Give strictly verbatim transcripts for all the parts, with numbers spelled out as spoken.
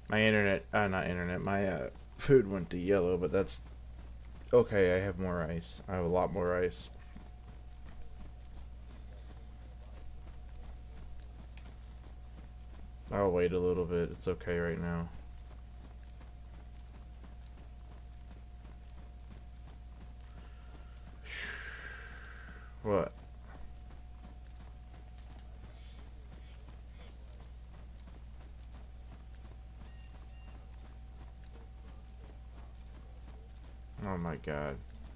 My internet, uh, not internet, my uh, food went to yellow, but that's okay. I have more ice. I have a lot more ice. I'll wait a little bit. It's okay right now. What? Oh my god.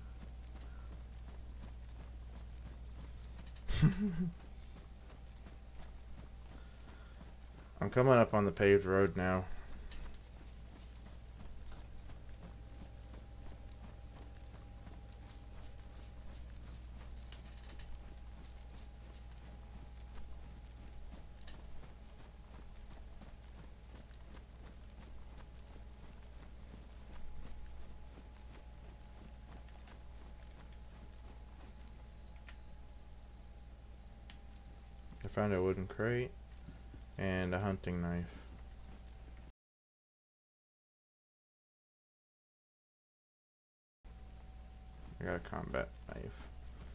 I'm coming up on the paved road now. I found a wooden crate and a hunting knife. I got a combat knife.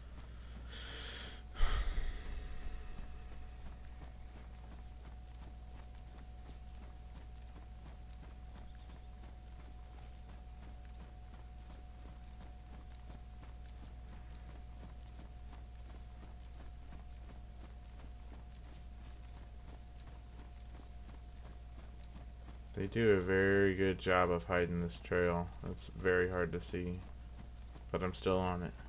They do a very good job of hiding this trail. It's very hard to see, but I'm still on it.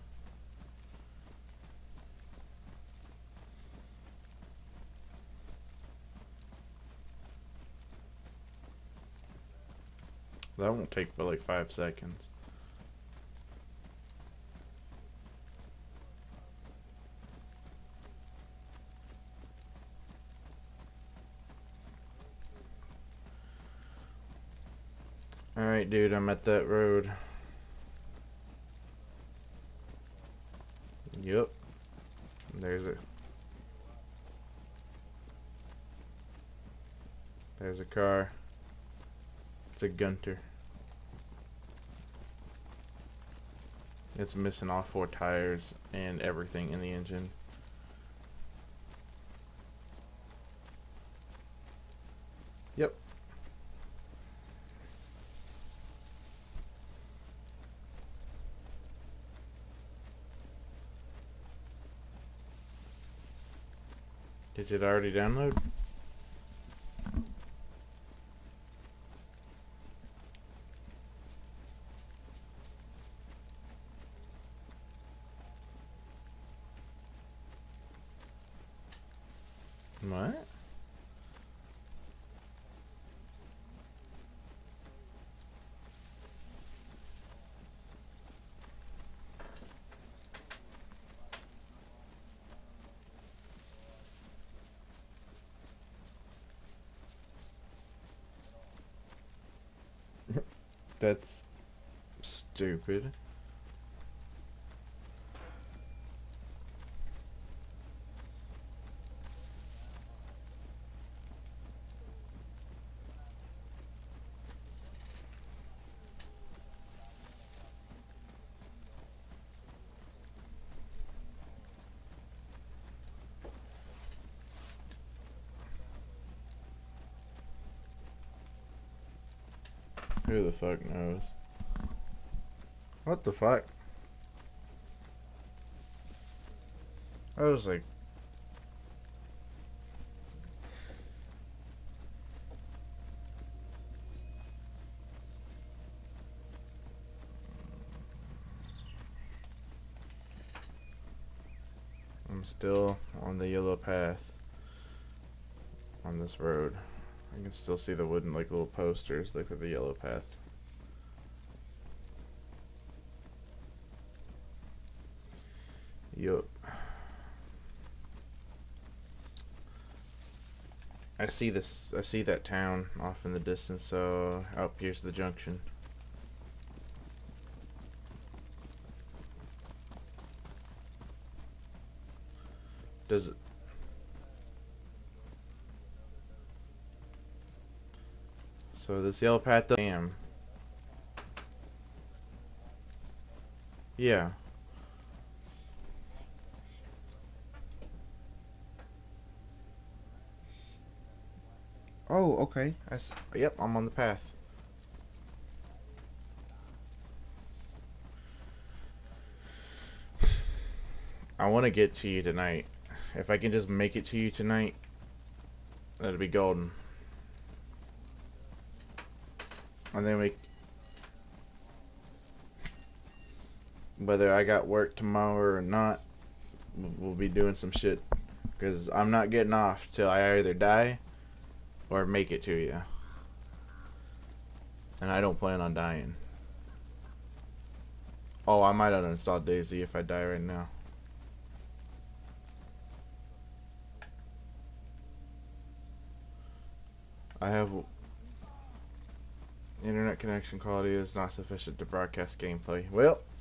That won't take but like five seconds. Alright, dude, I'm at that road. Yep. There's a there's a car. It's a Gunter. It's missing all four tires and everything in the engine. Yep. Did it already download? What? That's stupid. Who the fuck knows? What the fuck? I was like, I'm still on the yellow path on this road. I can still see the wooden like little posters like with the yellow path. Yup. I see this. I see that town off in the distance. So out here's the junction. Does it? So this yellow path, damn. Yeah. Oh, okay. I s yep, I'm on the path. I want to get to you tonight. If I can just make it to you tonight, that'd be golden. And then we, whether I got work tomorrow or not, we'll be doing some shit. Because I'm not getting off till I either die or make it to you. And I don't plan on dying. Oh, I might uninstall DayZ if I die right now. I have internet connection quality is not sufficient to broadcast gameplay. Well,